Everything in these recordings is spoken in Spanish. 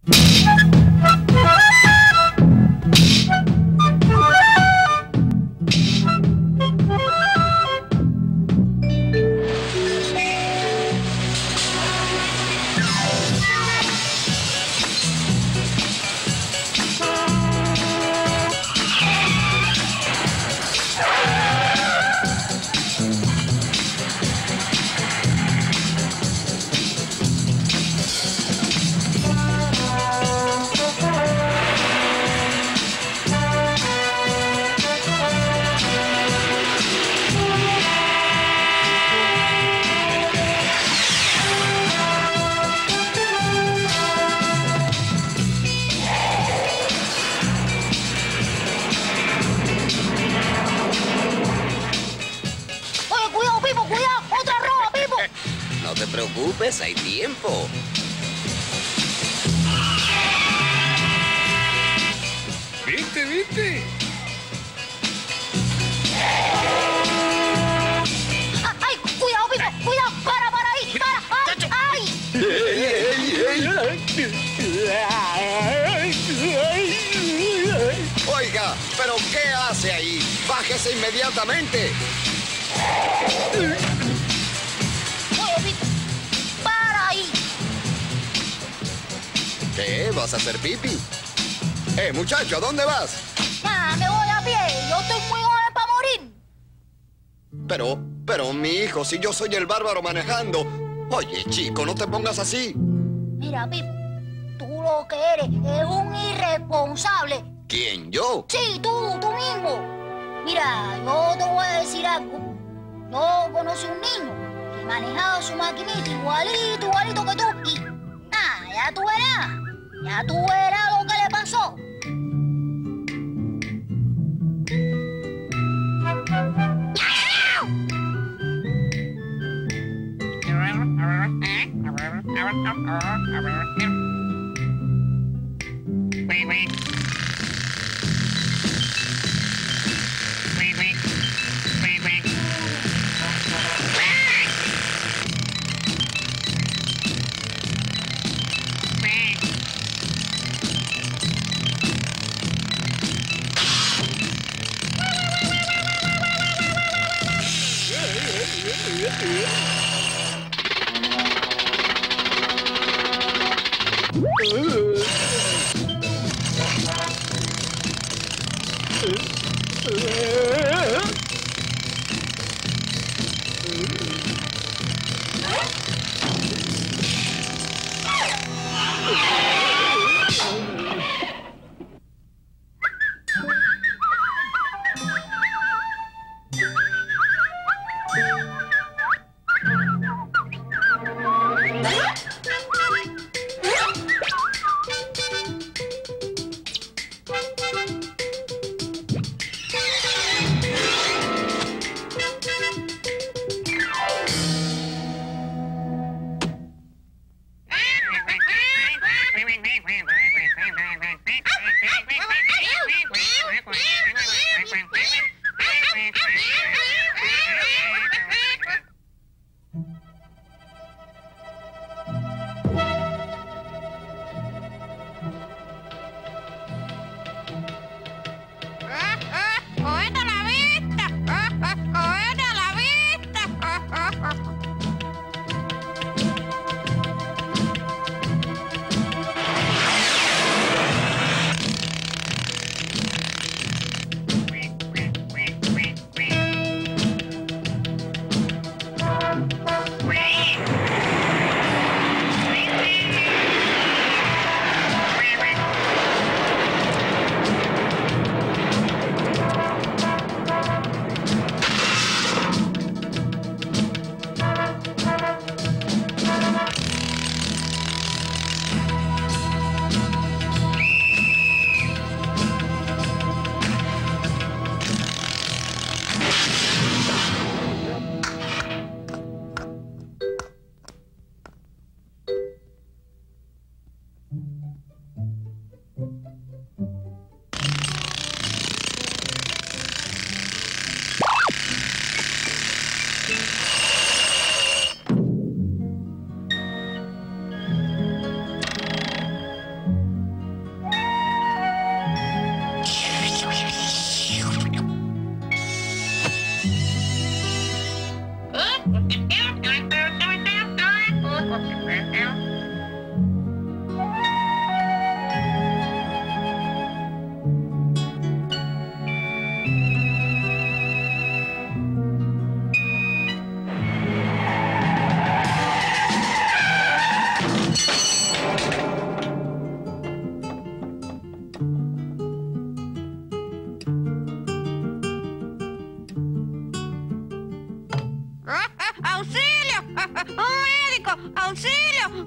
No te preocupes, hay tiempo. ¿Viste? ¡Ay! ¡Cuidado, Pipo! ¡Cuidado! ¡Para ahí! ¡Para! ¡Ay! Oiga, ¿pero qué hace ahí? ¡Bájese inmediatamente! Oye, Pipo, ¡para ahí! ¿Qué? ¿Vas a hacer pipi? Muchacho, ¿a dónde vas? Me voy a pie. Yo estoy muy joven para morir. Pero, mi hijo, si yo soy el bárbaro manejando. Oye, chico, no te pongas así. Mira, Pipo, tú lo que eres es un irresponsable. ¿Quién, yo? Sí, tú mismo. Mira, yo te voy a decir algo. Yo conocí un niño que manejaba su maquinita igualito que tú. Y, ya tú verás lo que le pasó.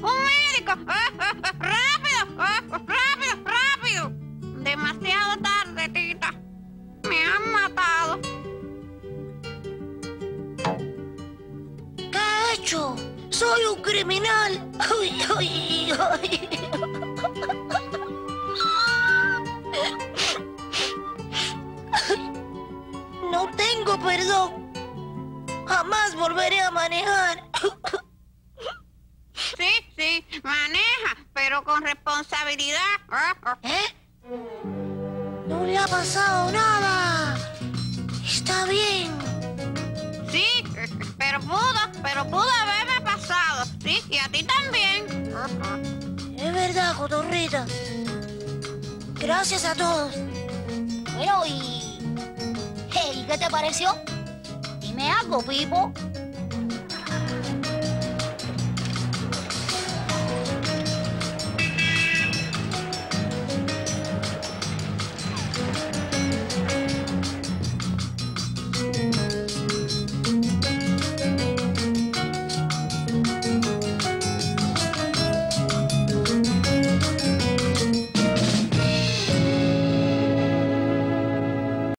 ¡Un médico! ¡Rápido! ¡Rápido! ¡Rápido! Demasiado tarde, tita. Me han matado. ¿Qué he hecho? ¡Soy un criminal! ¡Ay, ay, ay! No tengo perdón. Jamás volveré a manejar. Sí, maneja, pero con responsabilidad. ¿Eh? No le ha pasado nada. Está bien. Sí, pero pudo haberme pasado. Sí, y a ti también. Es verdad, cotorrita. Gracias a todos. Bueno, ¿y qué te pareció? Dime algo, Pipo.